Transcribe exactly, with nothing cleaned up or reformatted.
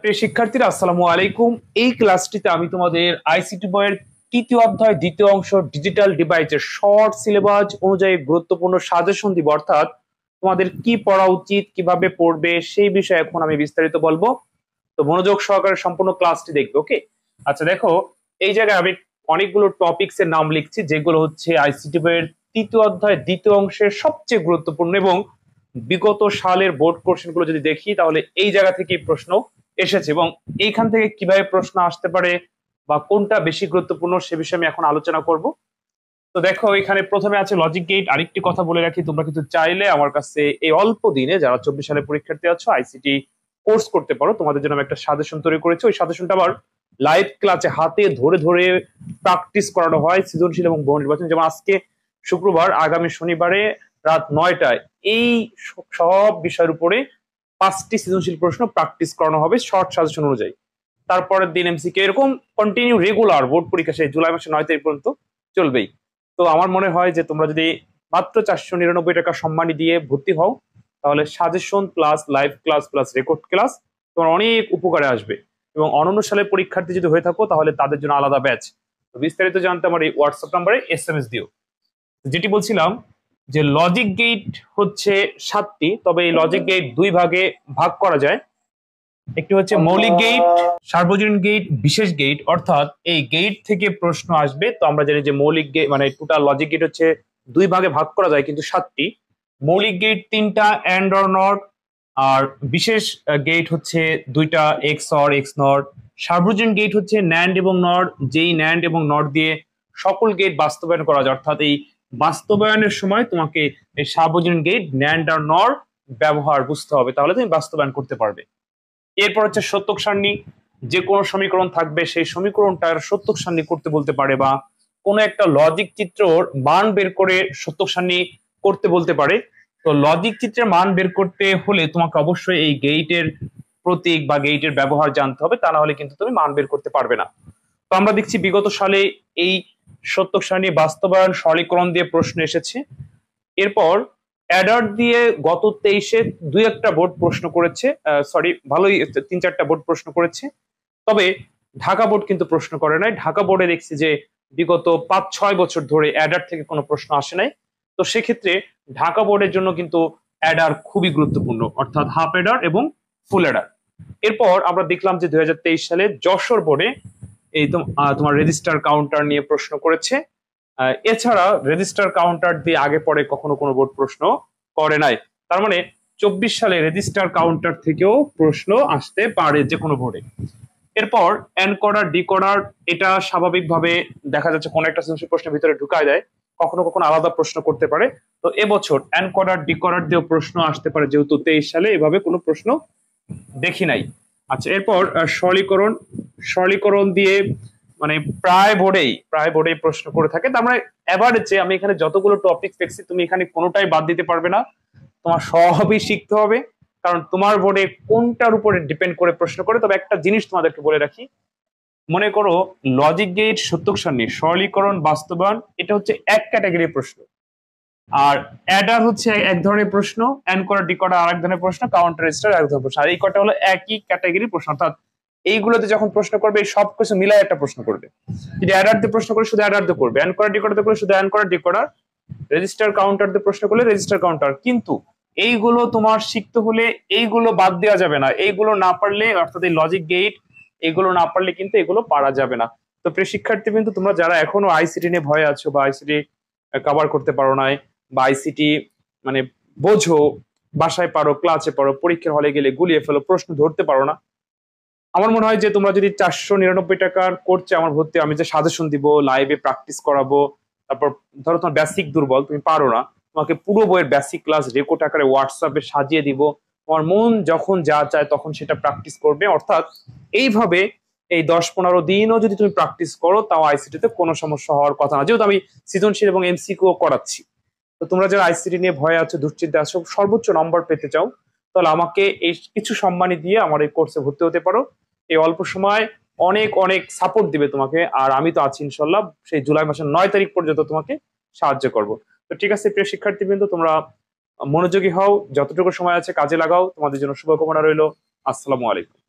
প্রিয় শিক্ষার্থীরা, আসসালামু আলাইকুম। এই ক্লাসটিতে আমি তোমাদের আইসিটি বইয়ের তৃতীয় অধ্যায় দ্বিতীয় অংশ ডিজিটাল ডিভাইসের শর্ট সিলেবাস অনুযায়ী গুরুত্বপূর্ণ সাজেশন দিব, অর্থাৎ তোমাদের কি পড়া উচিত, কিভাবে পড়বে সেই বিষয়ে এখন আমি বিস্তারিত বলবো। তো মনোযোগ সহকারে সম্পূর্ণ ক্লাসটি দেখবে। ওকে, আচ্ছা দেখো, এই জায়গায় আমি অনেকগুলো টপিকস এর নাম লিখছি যেগুলো হচ্ছে আইসিটি বইয়ের তৃতীয় অধ্যায় দ্বিতীয় অংশের সবচেয়ে গুরুত্বপূর্ণ, এবং বিগত সালের বোর্ড কোশ্চেন গুলো যদি দেখি তাহলে এই জায়গা থেকে প্রশ্ন এসেছে, এবং এইখান থেকে কিভাবে প্রশ্ন আসতে পারে বা কোনটা বেশি গুরুত্বপূর্ণ সে বিষয়ে আমি এখন আলোচনা করব। তো দেখো, এখানে প্রথমে আছে লজিক গেট। আরেকটি কথা বলে রাখি, তোমরা কিন্তু চাইলে আমার কাছে এই অল্প দিনে যারা চব্বিশ সালে পরীক্ষার্থী আছো আইসিটি কোর্স করতে পারো। তোমাদের জন্য আমি একটা সাজেশন তৈরি করেছি। ওই সাজেশনটা আবার লাইভ ক্লাসে হাতে ধরে ধরে প্র্যাকটিস করানো হয় সৃজনশীল এবং বহু নির্বাচন। যেমন আজকে শুক্রবার, আগামী শনিবারে রাত নয়টায় এই সব বিষয়ের উপরে পাঁচটি সৃজনশীল প্রশ্ন প্র্যাকটিস করানো হবে শর্ট সাজেশন অনুযায়ী। তারপরের দিন এমসিকিউ, এরকম কন্টিনিউ রেগুলার বোর্ড পরীক্ষা সেই জুলাই মাসের নয় তারিখ পর্যন্ত চলবেই। তো আমার মনে হয় যে তোমরা যদি মাত্র চারশো নিরানব্বই টাকা সম্মানী দিয়ে ভর্তি হও তাহলে suggestion plus live class plus record class তোমার অনেক উপকারে আসবে। এবং অনন্য সালের পরীক্ষার্থী যদি হয়ে থাকো তাহলে তাদের জন্য আলাদা ব্যাচ। বিস্তারিত জানতে আমার এই হোয়াটসঅ্যাপ নাম্বারে এস এম এস দিও। যেটি বলছিলাম যে লজিক গেট হচ্ছে সাতটি, তবে এই লজিক গেট দুই ভাগে ভাগ করা যায়। একটি হচ্ছে মৌলিক গেট, সার্বজনীন গেট, বিশেষ গেট। অর্থাৎ এই গেট থেকে প্রশ্ন আসবে। তো আমরা জানি যে মৌলিক গেট মানে টোটাল লজিক গেট হচ্ছে দুই ভাগে ভাগ করা যায় কিন্তু সাতটি। মৌলিক গেট তিনটা, অ্যান্ড অর নট। আর বিশেষ গেট হচ্ছে দুইটা, এক্স অর এক্স নট। সার্বজনীন গেট হচ্ছে ন্যান্ড এবং নট, যেই ন্যান্ড এবং নট দিয়ে সকল গেট বাস্তবায়ন করা যায়। অর্থাৎ এই বাস্তবায়নের সময় তোমাকে এই সার্বজনীন গেট ন্যান্ড আর নর ব্যবহার বুঝতে হবে, তাহলে তুমি বাস্তবায়ন করতে পারবে। এরপর হচ্ছে সত্যক সারণী। যে কোনো সমীকরণ থাকবে সেই সমীকরণটার সত্যক সারণী করতে বলতে পারে, বা কোনো একটা লজিক চিত্রর মান বের করে সত্যক সারণী করতে বলতে পারে। তো লজিক চিত্রের মান বের করতে হলে তোমাকে অবশ্যই এই গেটের প্রতীক বা গেটের ব্যবহার জানতে হবে, তা না হলে কিন্তু তুমি মান বের করতে পারবে না। তো আমরা দেখছি বিগত সালে এই সত্যক সারণী বাস্তবায়ন সরলীকরণ দিয়ে প্রশ্ন এসেছে। এরপর অ্যাডার দিয়ে গত তেইশে দুই একটা বোর্ড প্রশ্ন করেছে, সরি ভালোই তিন চারটা বোর্ড প্রশ্ন করেছে, তবে ঢাকা বোর্ড কিন্তু প্রশ্ন করে নাই। ঢাকা বোর্ডে দেখছি যে বিগত পাঁচ ছয় বছর ধরে অ্যাডার থেকে কোনো প্রশ্ন আসে নাই। তো সেক্ষেত্রে ঢাকা বোর্ডের জন্য কিন্তু অ্যাডার খুবই গুরুত্বপূর্ণ, অর্থাৎ হাফ অ্যাডার এবং ফুল অ্যাডার। এরপর আমরা দেখলাম যে দুই হাজার তেইশ সালে যশোর বোর্ডে এই তোমার রেজিস্টার কাউন্টার নিয়ে প্রশ্ন করেছে। এছাড়া রেজিস্টার কাউন্টার দিয়ে আগে পরে কখনো কোনো বোর্ড প্রশ্ন করে নাই। তার মানে চব্বিশ সালে রেজিস্টার কাউন্টার থেকেও প্রশ্ন আসতে পারে যে কোনো বোর্ডে। এরপর এনকোডার ডিকোডার, এটা স্বাভাবিকভাবে দেখা যাচ্ছে কোনো একটা সৃজনশীল প্রশ্নের ভিতরে ঢুকায় দেয়, কখনো কখনো আলাদা প্রশ্ন করতে পারে। তো এবছর এনকোডার ডিকোডার দিয়েও প্রশ্ন আসতে পারে, যেহেতু তেইশ সালে এভাবে কোনো প্রশ্ন দেখি নাই। আচ্ছা, এরপর সরলীকরণ। সরলীকরণ দিয়ে মানে প্রায় বোর্ডেই প্রায় বোর্ডেই প্রশ্ন করে থাকে। তার মানে এভারেজে আমি এখানে যতগুলো টপিক দেখছি তুমি এখানে কোনোটাই বাদ দিতে পারবে না, তোমার সবই শিখতে হবে, কারণ তোমার বোর্ডে কোনটার উপরে ডিপেন্ড করে প্রশ্ন করে। তবে একটা জিনিস তোমাদেরকে বলে রাখি, মনে করো লজিক গেট, সত্যক সারণী, সরলীকরণ, বাস্তবায়ন এটা হচ্ছে এক ক্যাটাগরির প্রশ্ন, আর অ্যাডার হচ্ছে এক ধরনের প্রশ্ন, এনকোডার ডিকোডার আরেক ধরনের প্রশ্ন, কাউন্টার রেজিস্টার আরেক ধরনের প্রশ্ন। আর এই কটা হলো একই ক্যাটাগরির প্রশ্ন। অর্থাৎ এইগুলোতে যখন প্রশ্ন করবে এই সব কিছু মিলাই একটা প্রশ্ন করবে। যদি অ্যাডার দিয়ে প্রশ্ন করে শুধু অ্যাডার দিয়ে করবে, এনকোডার ডিকোডার দিয়ে করলে শুধু এনকোডার ডিকোডার, রেজিস্টার কাউন্টার দিয়ে প্রশ্ন করলে রেজিস্টার কাউন্টার। কিন্তু এইগুলো তোমার শিখতে হলে এইগুলো বাদ দেওয়া যাবে না। এইগুলো না পারলে, অর্থাৎ এই লজিক গেট এগুলো না পারলে কিন্তু এগুলো পারা যাবে না। তো প্রিয় শিক্ষার্থী কিন্তু তোমরা যারা এখনো আইসিটি নিয়ে ভয় আছো বা আইসিটি কভার করতে পারো নাই, বা আইসিটি মানে বোঝো, বাসায় পারো, ক্লাসে পারো, পরীক্ষার হলে গেলে গুলিয়ে ফেলো, প্রশ্ন ধরতে পারো না, আমার মনে হয় যে তোমরা যদি চারশো নিরানব্বই টাকার করছে আমার ভর্তি, আমি যে সাজেশন দিব, লাইভে প্র্যাকটিস করাবো, তারপর ধরো তোমার বেসিক দুর্বল, তুমি পারো না, তোমাকে পুরো বইয়ের বেসিক ক্লাস রেকর্ড আকারে হোয়াটসঅ্যাপে সাজিয়ে দিব, তোমার মন যখন যা চায় তখন সেটা প্র্যাকটিস করবে। অর্থাৎ এইভাবে এই দশ পনেরো দিনও যদি তুমি প্র্যাকটিস করো তাও আইসিটিতে কোনো সমস্যা হওয়ার কথা না, যেহেতু আমি সৃজনশীল এবং এমসিকিউ করাচ্ছি। তো তোমরা যারা আইসিটি নিয়ে ভয় আছো, দুশ্চিন্তা আছো, সর্বোচ্চ নম্বর পেতে চাও, তাহলে আমাকে এই কিছু সম্মানী দিয়ে আমার এই কোর্সে ভর্তি হতে পারো। এই অল্প সময় অনেক অনেক সাপোর্ট দিবে তোমাকে, আর আমি তো আছি ইনশাল্লাহ সেই জুলাই মাসের নয় তারিখ পর্যন্ত তোমাকে সাহায্য করব। তো ঠিক আছে প্রিয় শিক্ষার্থীবৃন্দ, তোমরা মনোযোগী হও, যতটুকু সময় আছে কাজে লাগাও। তোমাদের জন্য শুভকামনা রইল। আসসালামু আলাইকুম।